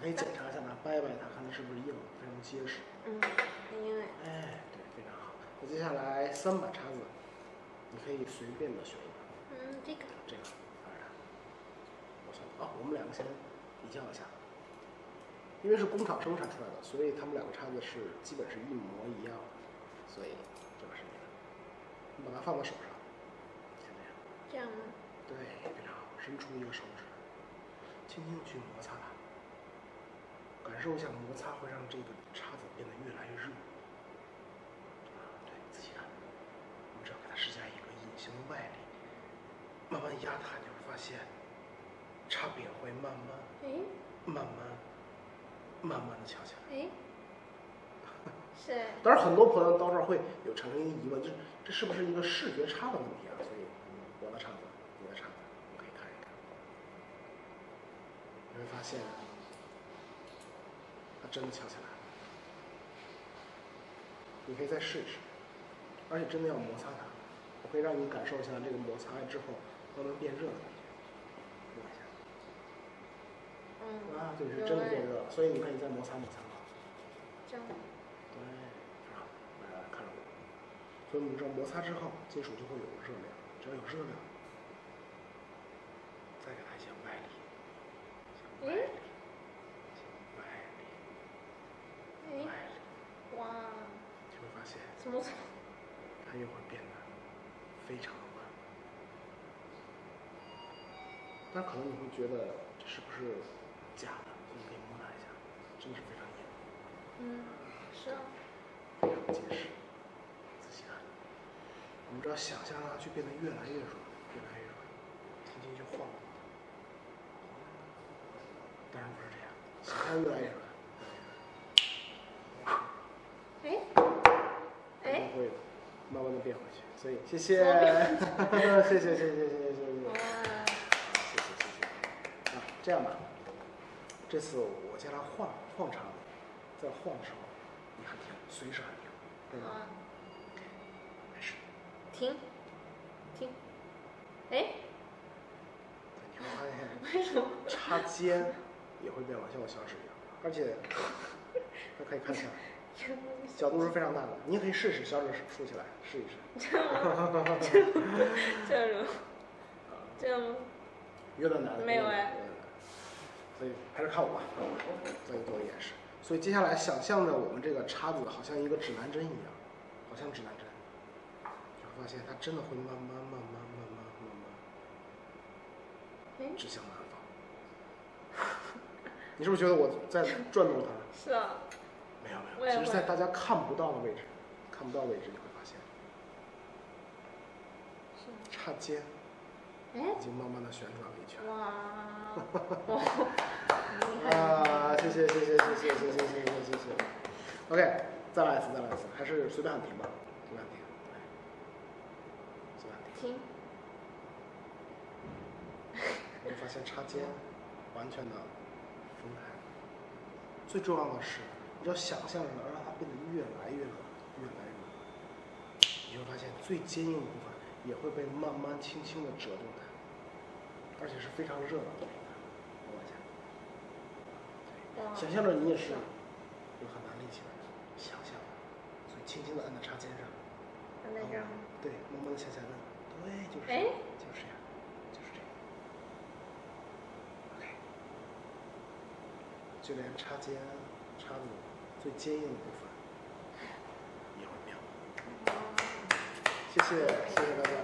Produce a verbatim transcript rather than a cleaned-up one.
可以检查一下它，掰掰它，看它是不是硬，非常结实。 嗯，很硬哎。 哎，对，非常好。那接下来三把叉子，你可以随便的选一把。 嗯，这个。 这个，当然。我想，哦，我们两个先比较一下。因为是工厂生产出来的，所以他们两个叉子是基本是一模一样的，所以这把是你的。你把它放到手上，像这样。 这样吗？ 对，非常好。伸出一个手指，轻轻去摩擦它，感受一下摩擦会让这个叉子变得越来越热。啊，对，仔细看，我们只要给它施加一个隐形的外力，慢慢压它，你会发现，叉柄会慢慢， 哎， 慢慢。慢慢的翘起来。 哎，是。 当然，很多朋友到这儿会有产生一个疑问，就是这是不是一个视觉差的问题啊？所以，我的叉子，你的叉子，我可以看一看。你会发现，它真的翘起来了。你可以再试一试，而且真的要摩擦它。我可以让你感受一下这个摩擦之后慢慢变热的感觉。摸一下。 嗯。 啊，对，是真的变热了，所以你可以再摩擦摩擦。 这样。 对，好，来看着我。所以我们知道摩擦之后，金属就会有热量，只要有热量，再给它一些外力，外力，外力，外力。 哇！ 就会发现， 怎么怎么？ 它又会变得非常的稳。但可能你会觉得这是不是假的？所以你可以摸它一下，真的是非常硬。 嗯，是啊。 非常结实。仔细看，我们只要想象让它去变得越来越软，越来越软，轻轻去晃动它。当然不是这样，想象越来越软。 哎，哎， 会慢慢的变回去，所以谢谢，谢谢谢谢谢谢谢谢。 哇！ 谢谢谢谢。啊，这样吧，这次我叫他晃晃叉子，在晃的时候，你很停，随时很停，对吧？ 啊。 没事。 停，停。哎。 你会发现， 为什么插尖也会变往像我小指一样，而且它可以看起来。角度是非常大的，你也可以试试，小指竖起来试一试。 这样吗？这样吗？这样吗？ 有点难。 没有哎。 所以还是看我吧，再给做个演示。所以接下来想象着我们这个叉子好像一个指南针一样，好像指南针，就会发现它真的会慢慢慢慢慢慢慢慢指向南方。你是不是觉得我在转动它？ 是啊。 没有没有，其实在大家看不到的位置，看不到位置你会发现，叉尖已经慢慢的旋转了一圈。 哇！ 啊，谢谢谢谢谢谢谢谢谢谢谢谢。OK， 再来一次再来一次，还是随便按停吧，随便按停，随便按停。 停。 你会发现插尖完全的分开。最重要的是。你要想象着让它变得越来越软，越来越软，你会发现最坚硬的部分也会被慢慢轻轻的折动开，而且是非常热的。摸一下，想象着你也是有很大力气的想象，所以轻轻的按在插尖上， 按在这儿。 对，慢慢的向下摁，对，就是这样，就是这样，就是这样。OK， 就连插尖、插入。最坚硬的部分也会变。谢谢，谢谢大家。